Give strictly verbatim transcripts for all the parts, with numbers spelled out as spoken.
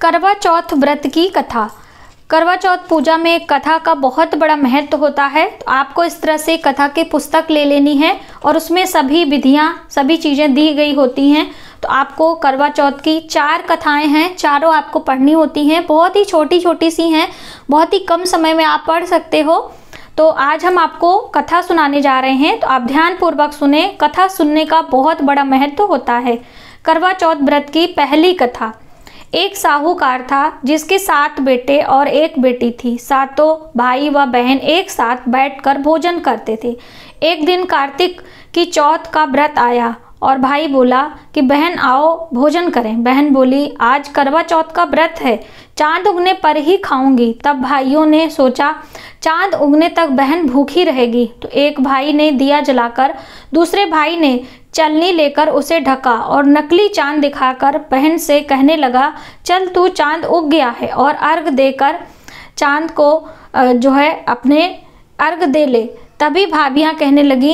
करवा चौथ व्रत की कथा। करवा चौथ पूजा में कथा का बहुत बड़ा महत्व होता है। तो आपको इस तरह से कथा की पुस्तक ले लेनी है और उसमें सभी विधियां, सभी चीज़ें दी गई होती हैं। तो आपको करवा चौथ की चार कथाएं हैं, चारों आपको पढ़नी होती हैं। बहुत ही छोटी छोटी सी हैं, बहुत ही कम समय में आप पढ़ सकते हो। तो आज हम आपको कथा सुनाने जा रहे हैं, तो आप ध्यानपूर्वक सुने। कथा सुनने का बहुत बड़ा महत्व होता है। करवा चौथ व्रत की पहली कथा। एक साहूकार था जिसके सात बेटे और एक बेटी थी। सातों भाई व बहन एक साथ बैठकर भोजन करते थे। एक दिन कार्तिक की चौथ का व्रत आया और भाई बोला कि बहन आओ भोजन करें। बहन बोली आज करवा चौथ का व्रत है, चांद उगने पर ही खाऊंगी। तब भाइयों ने सोचा चांद उगने तक बहन भूखी रहेगी। तो एक भाई ने दिया जलाकर दूसरे भाई ने चलनी लेकर उसे ढका और नकली चांद दिखाकर बहन से कहने लगा चल तू चांद उग गया है और अर्घ देकर चांद को जो है अपने अर्घ दे ले। तभी भाभियां कहने लगी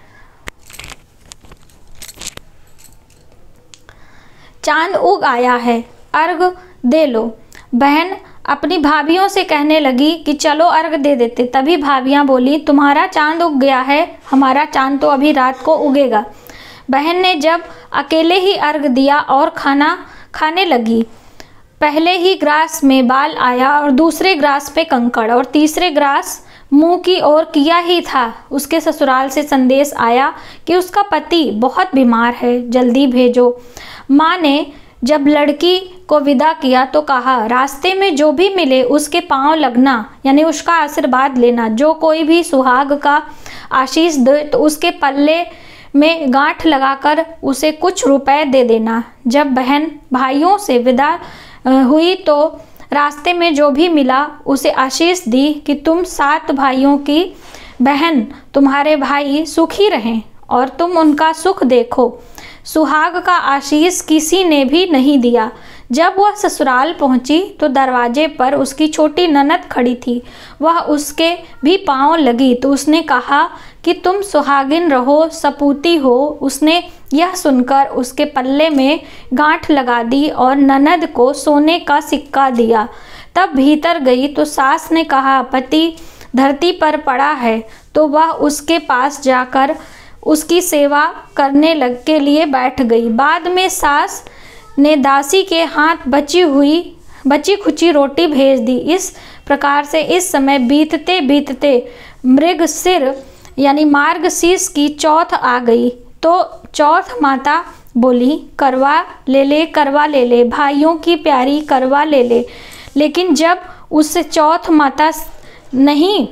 चांद उग आया है, अर्घ दे लो। बहन अपनी भाभियों से कहने लगी कि चलो अर्घ दे देते। तभी भाभियां बोली तुम्हारा चांद उग गया है, हमारा चांद तो अभी रात को उगेगा। बहन ने जब अकेले ही अर्घ दिया और खाना खाने लगी, पहले ही ग्रास में बाल आया और दूसरे ग्रास पे कंकड़ और तीसरे ग्रास मुंह की ओर किया ही था। उसके ससुराल से संदेश आया कि उसका पति बहुत बीमार है, जल्दी भेजो। माँ ने जब लड़की को विदा किया तो कहा रास्ते में जो भी मिले उसके पांव लगना, यानी उसका आशीर्वाद लेना। जो कोई भी सुहाग का आशीष दे तो उसके पल्ले में गांठ लगाकर उसे कुछ रुपए दे देना। जब बहन भाइयों से विदा हुई तो रास्ते में जो भी मिला उसे आशीष दी कि तुम सात भाइयों की बहन, तुम्हारे भाई सुखी रहें और तुम उनका सुख देखो। सुहाग का आशीष किसी ने भी नहीं दिया। जब वह ससुराल पहुंची तो दरवाजे पर उसकी छोटी ननद खड़ी थी। वह उसके भी पांव लगी तो उसने कहा कि तुम सुहागिन रहो, सपूती हो। उसने यह सुनकर उसके पल्ले में गांठ लगा दी और ननद को सोने का सिक्का दिया। तब भीतर गई तो सास ने कहा पति धरती पर पड़ा है। तो वह उसके पास जाकर उसकी सेवा करने लग के लिए बैठ गई। बाद में सास ने दासी के हाथ बची हुई बची खुची रोटी भेज दी। इस प्रकार से इस समय बीतते बीतते मृगशिर यानी मार्गशीर्ष की चौथ आ गई। तो चौथ माता बोली करवा ले ले, करवा ले ले, भाइयों की प्यारी करवा ले ले। लेकिन जब उससे चौथ माता नहीं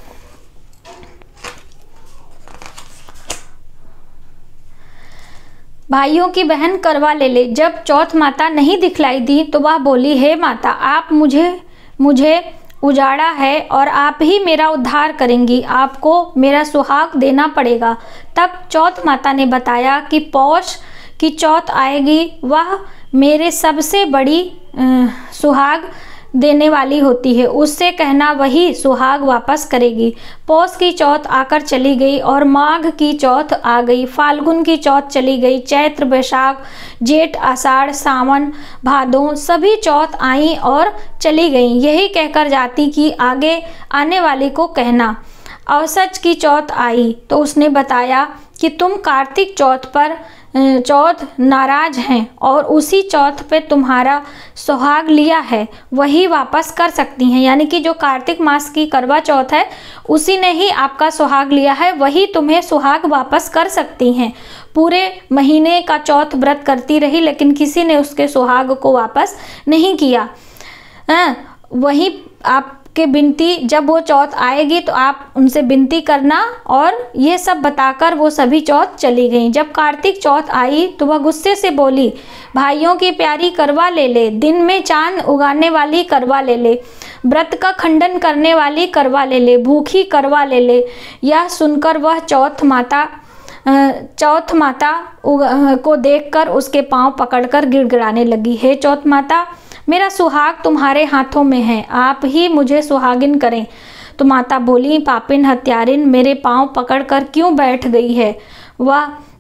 भाइयों की बहन करवा ले ले, जब चौथ माता नहीं दिखलाई दी तो वह बोली हे माता आप मुझे मुझे उजाड़ा है और आप ही मेरा उद्धार करेंगी, आपको मेरा सुहाग देना पड़ेगा। तब चौथ माता ने बताया कि पौष की चौथ आएगी, वह मेरे सबसे बड़ी सुहाग देने वाली होती है, उससे कहना वही सुहाग वापस करेगी। पौष की चौथ आकर चली गई और माघ की चौथ आ गई। फाल्गुन की चौथ चली गई। चैत्र, बैसाख, जेठ, आषाढ़, सावन, भादों सभी चौथ आई और चली गई। यही कहकर जाती कि आगे आने वाली को कहना। अवसच की चौथ आई तो उसने बताया कि तुम कार्तिक चौथ पर चौथ नाराज हैं और उसी चौथ पे तुम्हारा सुहाग लिया है वही वापस कर सकती हैं, यानी कि जो कार्तिक मास की करवा चौथ है उसी ने ही आपका सुहाग लिया है, वही तुम्हें सुहाग वापस कर सकती हैं। पूरे महीने का चौथ व्रत करती रही लेकिन किसी ने उसके सुहाग को वापस नहीं किया। आ, वही आप के विनती जब वो चौथ आएगी तो आप उनसे विनती करना। और ये सब बताकर वो सभी चौथ चली गईं। जब कार्तिक चौथ आई तो वह गुस्से से बोली भाइयों की प्यारी करवा ले ले, दिन में चांद उगाने वाली करवा ले ले, व्रत का खंडन करने वाली करवा ले ले, भूखी करवा ले ले। यह सुनकर वह चौथ माता चौथ माता को देखकर उसके पांव पकड़कर गिड़गिड़ाने लगी। हे चौथ माता मेरा सुहाग तुम्हारे हाथों में है, आप ही मुझे सुहागिन करें। तो माता बोली पापिन हत्यारिन मेरे पांव पकड़कर क्यों बैठ गई है। वह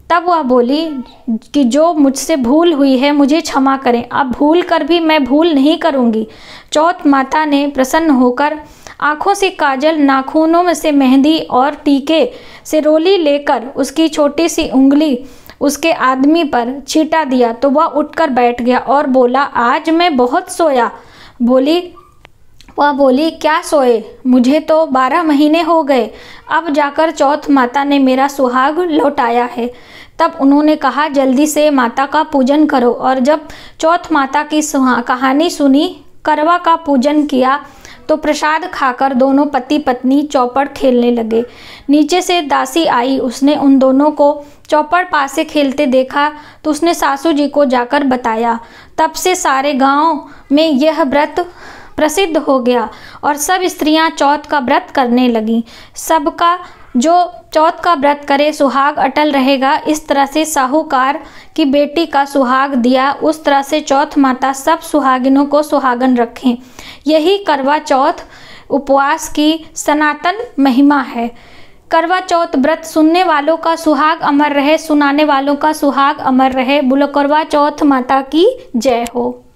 तब वह बोली कि जो मुझसे भूल हुई है मुझे क्षमा करें, अब भूल कर भी मैं भूल नहीं करूँगी। चौथ माता ने प्रसन्न होकर आँखों से काजल, नाखूनों में से मेहंदी और टीके से रोली लेकर उसकी छोटी सी उंगली उसके आदमी पर छींटा दिया तो वह उठकर बैठ गया और बोला, आज मैं बहुत सोया। बोली वह बोली क्या सोए, मुझे तो बारह महीने हो गए, अब जाकर चौथ माता ने मेरा सुहाग लौटाया है। तब उन्होंने कहा, जल्दी से माता का पूजन करो। और जब चौथ माता की कहानी सुनी, करवा का पूजन किया तो प्रसाद खाकर दोनों पति पत्नी चौपड़ खेलने लगे। नीचे से दासी आई, उसने उन दोनों को चौपड़ पास से खेलते देखा तो उसने सासू जी को जाकर बताया। तब से सारे गांव में यह व्रत प्रसिद्ध हो गया और सब स्त्रियां चौथ का व्रत करने लगीं। सबका जो चौथ का व्रत करे सुहाग अटल रहेगा। इस तरह से साहूकार की बेटी का सुहाग दिया, उस तरह से चौथ माता सब सुहागिनों को सुहागन रखें। यही करवा चौथ उपवास की सनातन महिमा है। करवा चौथ व्रत सुनने वालों का सुहाग अमर रहे, सुनाने वालों का सुहाग अमर रहे। बोलो करवा चौथ माता की जय हो।